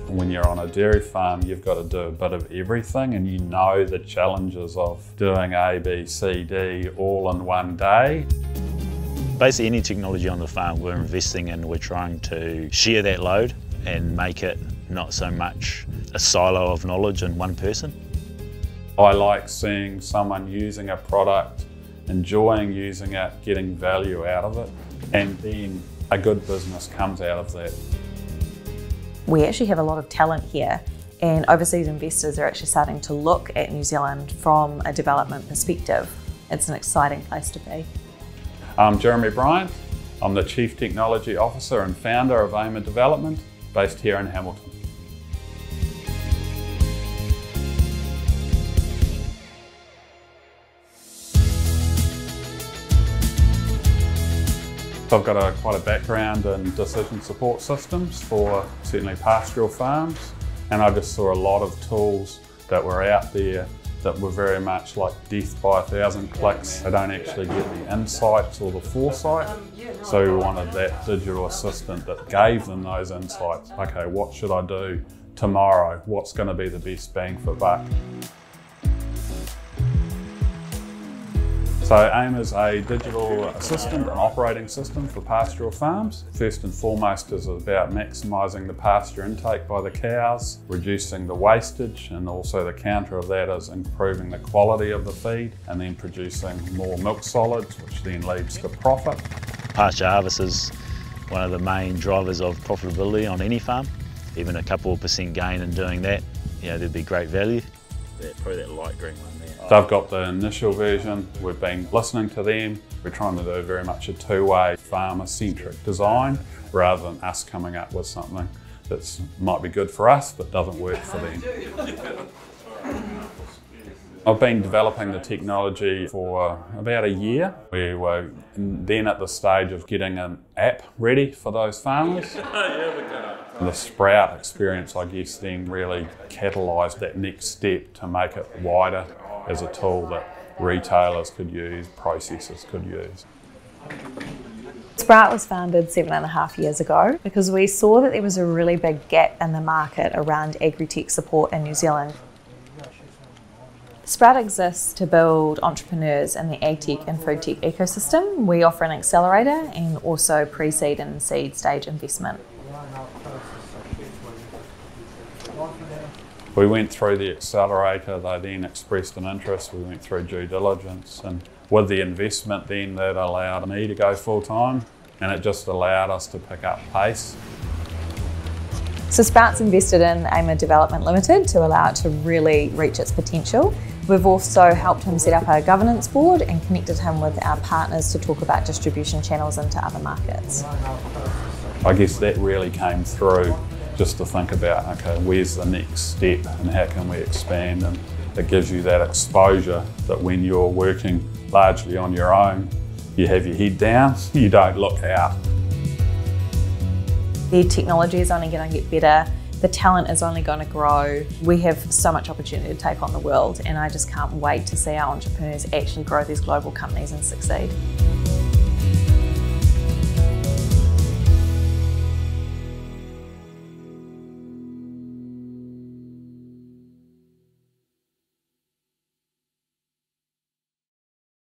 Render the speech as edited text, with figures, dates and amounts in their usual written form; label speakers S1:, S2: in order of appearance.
S1: When you're on a dairy farm, you've got to do a bit of everything, and you know the challenges of doing A, B, C, D all in one day.
S2: Basically any technology on the farm we're investing in, we're trying to share that load and make it not so much a silo of knowledge in one person.
S1: I like seeing someone using a product, enjoying using it, getting value out of it, and then a good business comes out of that.
S3: We actually have a lot of talent here, and overseas investors are actually starting to look at New Zealand from a development perspective. It's an exciting place to be.
S1: I'm Jeremy Bryant. I'm the Chief Technology Officer and founder of AIMA Development, based here in Hamilton. So I've got quite a background in decision support systems for certainly pastoral farms, and I just saw a lot of tools that were out there that were very much like death by 1,000 clicks. They don't actually get the insights or the foresight. So we wanted that digital assistant that gave them those insights. Okay, what should I do tomorrow? What's going to be the best bang for buck? So AIM is a digital assistant and operating system for pastoral farms. First and foremost is about maximising the pasture intake by the cows, reducing the wastage, and also the counter of that is improving the quality of the feed and then producing more milk solids, which then leads to profit.
S2: Pasture harvest is one of the main drivers of profitability on any farm. Even a couple of % gain in doing that, there'd be great value. Probably that light green one there.
S1: They've got the initial version, we've been listening to them. We're trying to do very much a two-way farmer-centric design rather than us coming up with something that might be good for us but doesn't work for them. I've been developing the technology for about a year. We were then at the stage of getting an app ready for those farmers. The Sprout experience, I guess, then really catalysed that next step to make it wider as a tool that retailers could use, processors could use.
S3: Sprout was founded 7.5 years ago because we saw that there was a really big gap in the market around Agritech support in New Zealand. Sprout exists to build entrepreneurs in the agtech and food tech ecosystem. We offer an accelerator and also pre-seed and seed stage investment.
S1: We went through the accelerator, they then expressed an interest, we went through due diligence, and with the investment then that allowed me to go full time, and it just allowed us to pick up pace.
S3: So Sprout's invested in AIMA Development Limited to allow it to really reach its potential. We've also helped him set up a governance board and connected him with our partners to talk about distribution channels into other markets.
S1: I guess that really came through just to think about, okay, where's the next step and how can we expand, and it gives you that exposure that when you're working largely on your own, you have your head down, you don't look out.
S3: The technology is only going to get better, the talent is only going to grow. We have so much opportunity to take on the world, and I just can't wait to see our entrepreneurs actually grow these global companies and succeed.